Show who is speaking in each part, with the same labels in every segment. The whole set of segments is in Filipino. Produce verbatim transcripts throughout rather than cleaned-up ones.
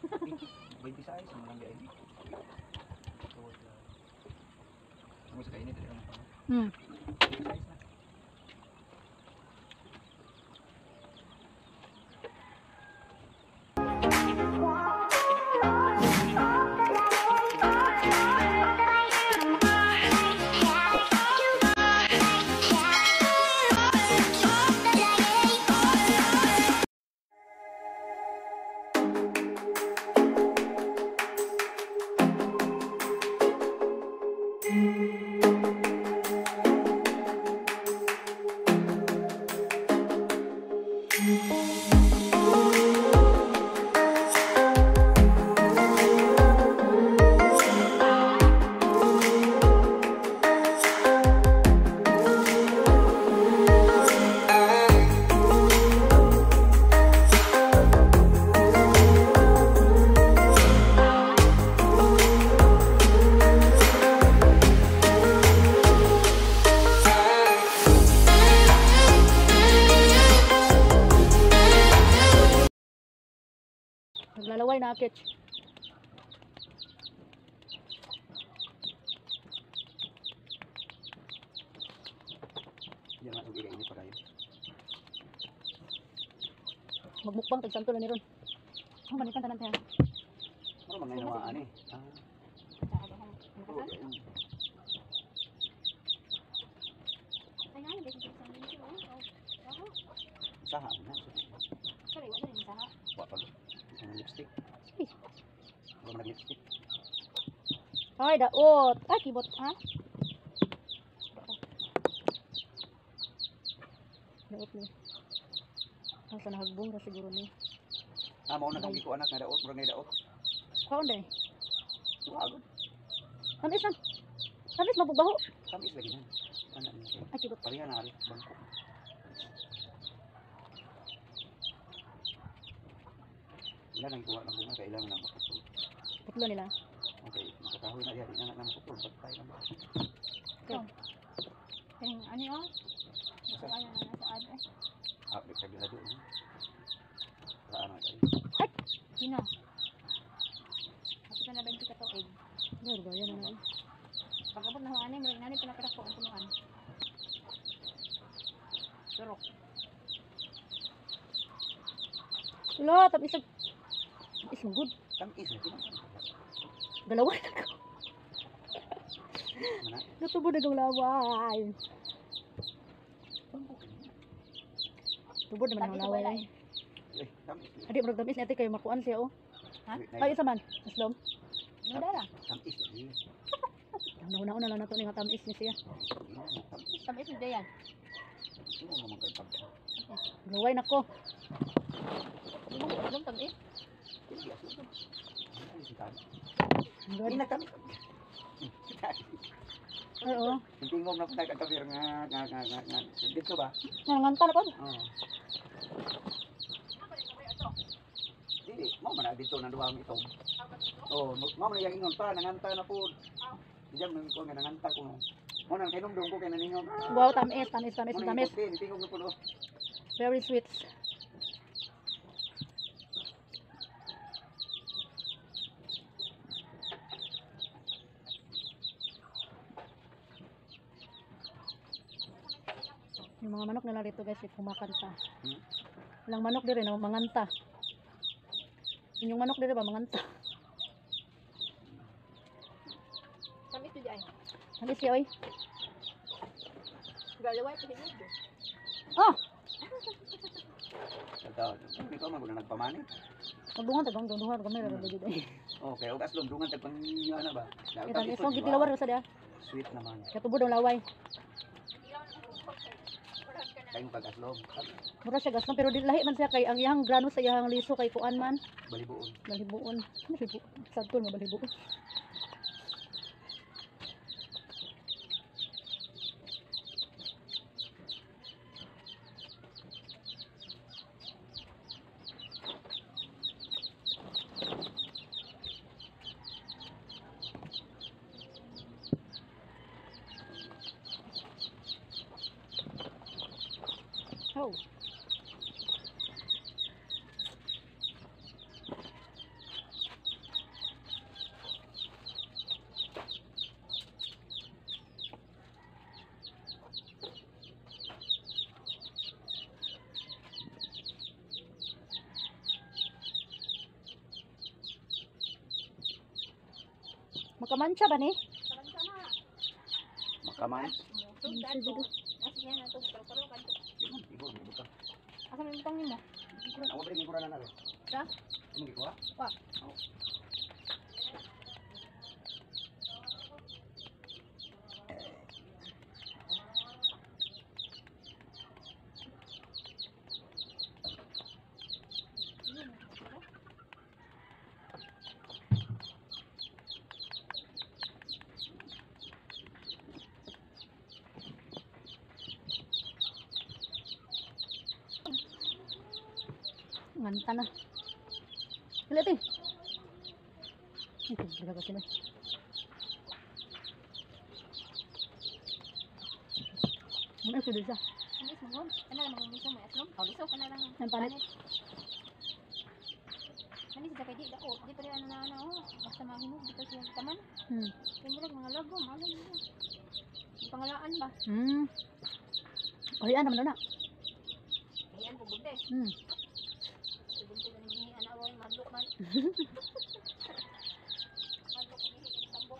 Speaker 1: May bisay sa mga gay. Kamu sa kainit dito.
Speaker 2: Hmm. Naglalaway na akit.
Speaker 1: Yan ang ibigay ini para yun.
Speaker 2: Magmukbang tagsanto na ni ron. Oh, manitan tanan tayo.
Speaker 1: Ano man ngayon ani? Ah. Saha na.
Speaker 3: Sorry, wala rin saha.
Speaker 1: Wa pa. Ang lipstick. Wala man lipstick.
Speaker 2: Ay, daot. Ay, kibot, ha? Daot ni. Ang sa nahagbong ra siguro ni.
Speaker 1: Ah, mao na kang giko anak na daot, murag na daot.
Speaker 2: Kaon day.
Speaker 1: Wag.
Speaker 2: Tamis na. Tamis mabubaho.
Speaker 1: Tamis lagi na. Anak ni.
Speaker 2: Ay, kibot.
Speaker 1: Pareha na ari bangko. Wala nang kuha ng bunga kailangan na makapul.
Speaker 2: Putlo nila.
Speaker 1: Okay, makakahoy na diyan na na makapul patay na.
Speaker 2: Okay.
Speaker 3: Ting ano yun? Gusto kaya na nasa ad eh.
Speaker 1: Ah, bigla bila doon. Saan na tayo?
Speaker 2: Ay,
Speaker 3: Sino? Kapit na ba yung katoig?
Speaker 2: dar ba yan na.
Speaker 3: Pagkabot na huwanin, maring nani pinakarak ko ang punuan. Turok.
Speaker 2: Wala, tamis na. Is mo good.
Speaker 1: Tamis na tinang.
Speaker 2: Galaway na ko.
Speaker 1: Mana?
Speaker 2: Natubo na galaway. Tubod naman ang laway.
Speaker 1: Eh, tamis.
Speaker 2: Adi, marag tamis natin kayo makuan siya, oh.
Speaker 3: Ha?
Speaker 2: Ay, isa man. Islom.
Speaker 3: Nudara.
Speaker 1: Tamis lagi.
Speaker 2: Nauna-una lang na ito nga tamis niya siya.
Speaker 3: Tamis na yan.
Speaker 1: Sino mo magkagpag?
Speaker 2: Galaway na ko.
Speaker 3: Hindi mo alam tamis.
Speaker 1: Hindi aso. Ano si tamis?
Speaker 2: Ang
Speaker 1: Hindi
Speaker 2: ganda.
Speaker 1: na tamis.
Speaker 2: Ay, oo.
Speaker 1: Yung tingog na punay kagkabir nga nga nga nga nga. Dito ba?
Speaker 2: Nanganta na ko.
Speaker 1: Oo. Hindi, mo man na dito na duwang itong. Oh, mo man yang ingon pa nanganta na po. Diyan nang ko nga nanganta ko. Mo nang kinumdum ko kay naningon.
Speaker 2: Wow, tamis, tamis, tamis, tamis.
Speaker 1: Tingog na po.
Speaker 2: Very sweet. Yung mga manok nila dito guys, kumakanta.
Speaker 1: Hmm?
Speaker 2: Walang manok dito na manganta. Yung manok dito ba manganta?
Speaker 3: Tamis na dyan.
Speaker 2: Tamis siya, oy.
Speaker 3: Galaway pa din yun.
Speaker 2: Ah!
Speaker 1: Tao, hindi ko maguna nagpamani.
Speaker 2: Magdungan ta, dungan, dungan kami ra dito.
Speaker 1: Okay, ugas lom dungan tag pang ano ba?
Speaker 2: Ito, ito gitilawar sa dia.
Speaker 1: Sweet naman.
Speaker 2: Katubod ang laway.
Speaker 1: Kayo kagaslom.
Speaker 2: Mura siya gaston pero di lahi man siya kay ang iyang grano sa iyang liso kay kuan man.
Speaker 1: Balibuon.
Speaker 2: Balibuon. Balibuon. Sadtol mo balibuon. Oh. Makamancha ba ni?
Speaker 3: Karon sana.
Speaker 1: Makaman.
Speaker 3: Tug dato. Nasi yan na tug karo kadto.
Speaker 1: Yun, ibor mo buka.
Speaker 3: Asa may butang nimo?
Speaker 1: Ikuran, ako ba rin ikuran na rin?
Speaker 3: Sa?
Speaker 1: Ano gikuha?
Speaker 3: Wa.
Speaker 1: Oo.
Speaker 2: Nganta na. Dili ti. Ito, daga ko sila. Muna ko dito.
Speaker 3: Anis mo hon. Kana lang mga miso mo aslom. Aw liso kana lang.
Speaker 2: Ang panit.
Speaker 3: Anis sa kay di dako. Di pa rin ano na ano. Basta mahinog dito siya taman.
Speaker 2: Hmm.
Speaker 3: Kay murag mga lagom, alam mo. Pangalaan ba?
Speaker 2: Hmm. Orian naman daw na.
Speaker 3: Ayan po budde.
Speaker 2: Hmm.
Speaker 3: Bunte na ni ana roy madlok man. Madlok ko ni tambok.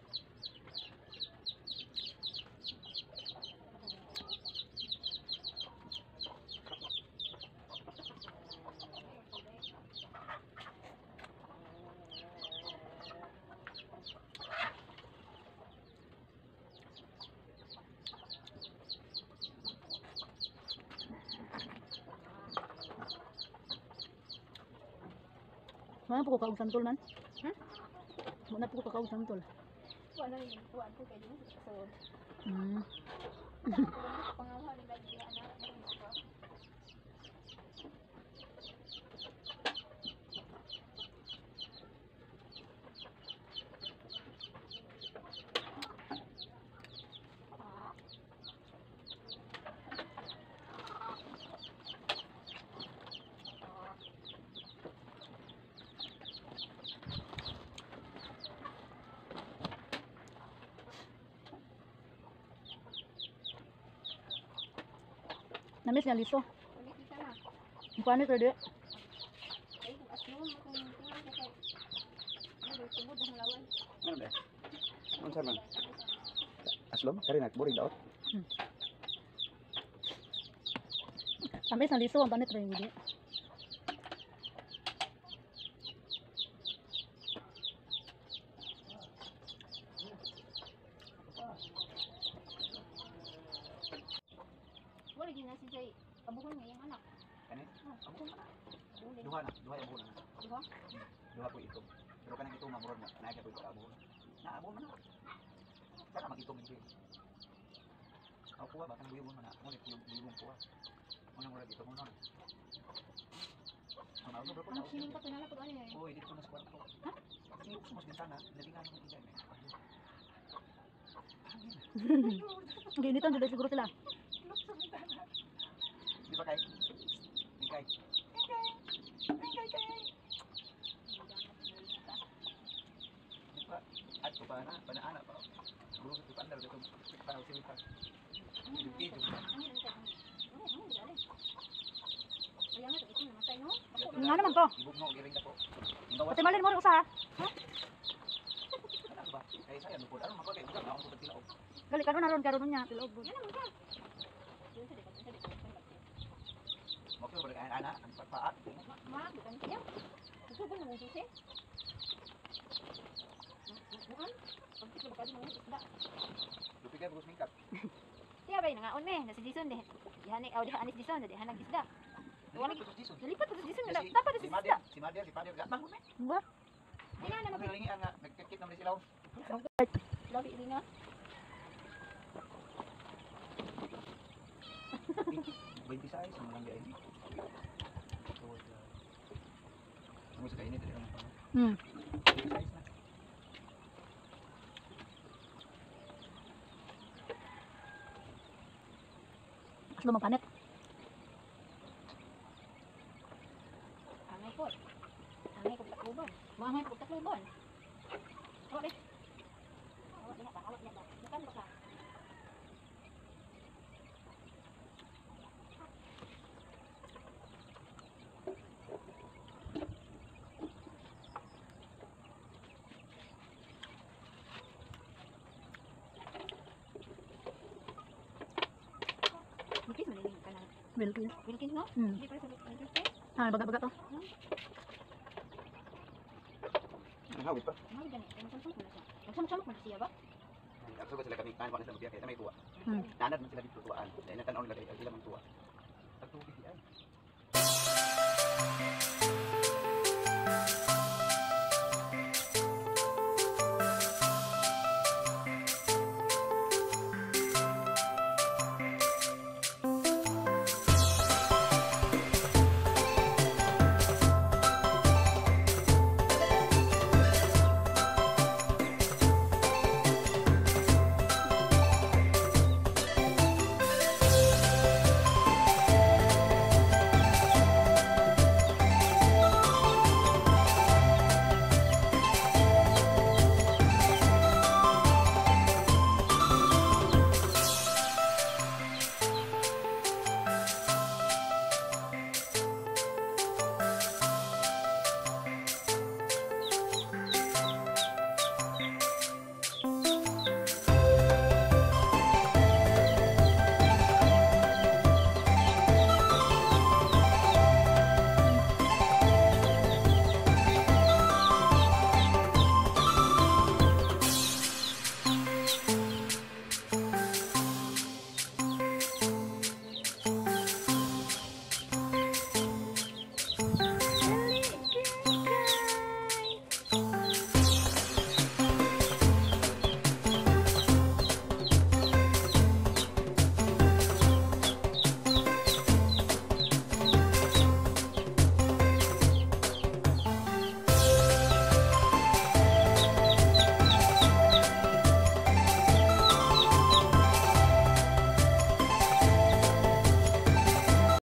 Speaker 2: Mana po ko kaog santol man?
Speaker 3: Hmm?
Speaker 2: Mana po ko kaog santol?
Speaker 3: Wala ni kuan ko kay di so.
Speaker 2: Hmm.
Speaker 3: Pangalan ni lagi ana.
Speaker 2: Namis nga liso.
Speaker 3: Ulit kita na.
Speaker 2: Ang paano ito di?
Speaker 3: Ay, aslom mo kung tingnan ko kay. Ano tungod ang lawan.
Speaker 1: Ano ba? Ano sa man? Aslom, kari na, boring daot.
Speaker 2: Namis nga liso ang panit rin di.
Speaker 3: Wala din na si Jay. Kabuhon niya yung anak.
Speaker 1: Kani?
Speaker 3: Abo na. Duli.
Speaker 1: Duha na, duha yung bulan.
Speaker 3: Diba?
Speaker 1: Duha ko ito. Pero kanang ito mamurod na, naagay ko ito abo. Naabo man na. Saka mag-itong ito. Ako kuha ba, kanang buyong mo na. Ngunit yung buyong kuha. Unang murad ito mo nun. Ang ako bro ko na.
Speaker 3: Ang sining ka tunala ko ano eh.
Speaker 1: Uy, dito na sa kwarto. Ha? Kasi gusto mo sa bintana, nalingan naman inday.
Speaker 2: Ginitan dito siguro sila.
Speaker 1: Di ba kay? Kay. Kay kay. Di ba? At ko pa na, panaana pa. Bro, sa pandar dito. Para sa pa. Dito.
Speaker 3: Kaya nga ito namatay no?
Speaker 2: Nga naman to.
Speaker 1: Ibog mo giring ako.
Speaker 2: Pati malin mo rin usa.
Speaker 1: Ano ba? Kay saya no pod. Ano makakay usa ako sa tilaog.
Speaker 2: Gali karon naron karon niya tilog.
Speaker 3: Yan naman ka. Doon sa dekat, sa dekat.
Speaker 1: Mo ko ba kay ana ang pagpaat.
Speaker 3: Ma, bukan siya. Gusto ko nang ususin. Bukan? Pagkita ba kasi mga isda?
Speaker 1: Lupi kay bugos mingkat.
Speaker 3: Siya ba yung nangaon eh, nasa Dison deh. Dihan eh, oh dihan anis Dison, dihan nag isda. Wala
Speaker 1: Dito sa Jason.
Speaker 3: nalipat pa sa Dison na
Speaker 1: Si-
Speaker 3: dapat
Speaker 1: si
Speaker 3: sa isda.
Speaker 1: Madia, si Madia, si Padia, bangun eh.
Speaker 2: Ba?
Speaker 3: Ina na
Speaker 1: Ano
Speaker 3: mag
Speaker 1: lingi nga nagkit naman sila.
Speaker 3: labi rin nga.
Speaker 1: twenty size ang lang gaini. Ano sa kainit ano pa?
Speaker 2: Hmm.
Speaker 1: twenty size na.
Speaker 2: Aslo man panit.
Speaker 3: Angay po. Angay ko taklubon. Mangay ko taklubon. Oh, deh. Oh, dia tak awak dia dah. Bukan bukan.
Speaker 2: Wilkins.
Speaker 3: Wilkins, no?
Speaker 2: Hmm.
Speaker 3: Hindi pala sa Wilkins tayo.
Speaker 2: Ah, baga-baga to.
Speaker 1: Ang hawid pa.
Speaker 3: Ano dyan eh? Nagsamsam ko na siya. Nagsamsam ko na siya ba?
Speaker 1: Ang sugod sila kami, kahan ko na sila magbiya, kaya may tuwa.
Speaker 2: Hmm.
Speaker 1: Nanad man sila dito tuwaan. Dahil nagtanaw nila kayo, sila mang tuwa. Pagtubig di ay.